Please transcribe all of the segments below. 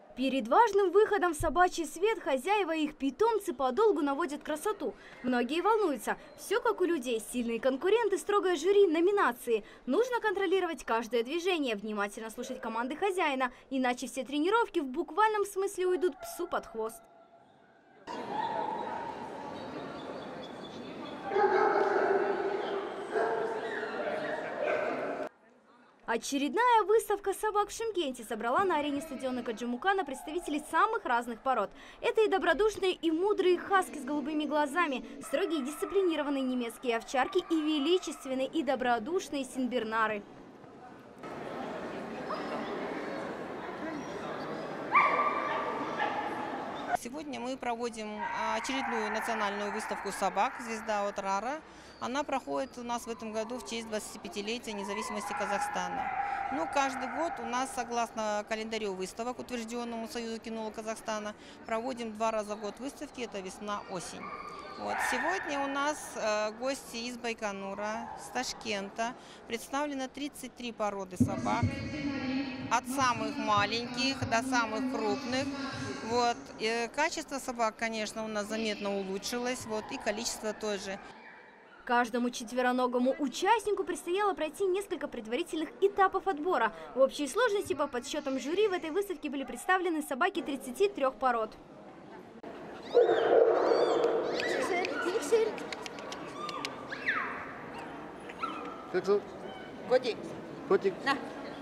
Перед важным выходом в собачий свет хозяева и их питомцы подолгу наводят красоту. Многие волнуются. Все как у людей. Сильные конкуренты, строгое жюри, номинации. Нужно контролировать каждое движение, внимательно слушать команды хозяина. Иначе все тренировки в буквальном смысле уйдут псу под хвост. Очередная выставка собак в Шымкенте собрала на арене стадиона Каджимукана представителей самых разных пород. Это и добродушные, и мудрые хаски с голубыми глазами, строгие дисциплинированные немецкие овчарки, и величественные, и добродушные сенбернары. Сегодня мы проводим очередную национальную выставку собак «Звезда от Рара». Она проходит у нас в этом году в честь 25-летия независимости Казахстана. Но каждый год у нас, согласно календарю выставок, утвержденному Союзу кинолога Казахстана, проводим 2 раза в год выставки, это весна-осень. Сегодня у нас гости из Байконура, с Ташкента. Представлено 33 породы собак, от самых маленьких до самых крупных. Качество собак, конечно, у нас заметно улучшилось, и количество тоже. Каждому четвероногому участнику предстояло пройти несколько предварительных этапов отбора. В общей сложности, по подсчетам жюри, в этой выставке были представлены собаки 33 пород. Как зовут? Котик. Котик. На.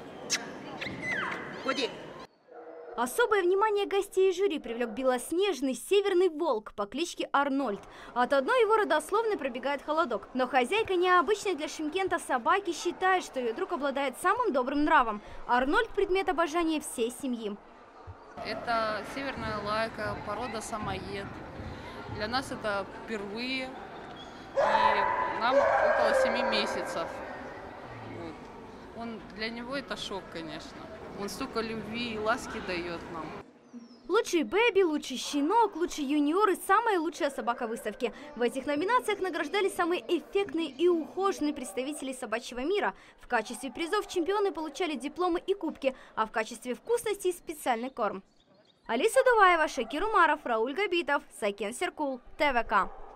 Котик. Особое внимание гостей и жюри привлек белоснежный северный волк по кличке Арнольд. От одной его родословной пробегает холодок. Но хозяйка необычной для Шымкента собаки считает, что ее друг обладает самым добрым нравом. Арнольд – предмет обожания всей семьи. Это северная лайка, порода самоед. Для нас это впервые, и нам около 7 месяцев. Для него это шок, конечно. Он столько любви и ласки дает нам. Лучший бэби, лучший щенок, лучший юниор и самая лучшая собака выставки. В этих номинациях награждали самые эффектные и ухоженные представители собачьего мира. В качестве призов чемпионы получали дипломы и кубки, а в качестве вкусностей специальный корм. Алиса Дуваева, Шакир Умаров, Рауль Габитов, Сайкен Серкул, ТВК.